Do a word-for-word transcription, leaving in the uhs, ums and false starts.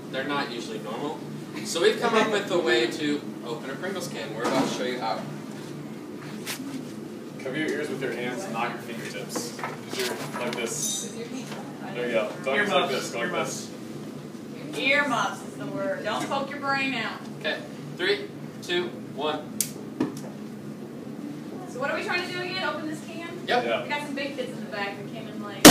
they're not usually normal. So we've come up with a way to open a Pringles can. We're about to show you how. Cover your ears with your hands, not your fingertips. You're like this. There you go. Don't use like this. Go like this. Earmuffs is the word. Don't poke your brain out. Okay. Three, two, one. So what are we trying to do again? Open this can? Yep. Yeah. We got some big kids in the back that came in late.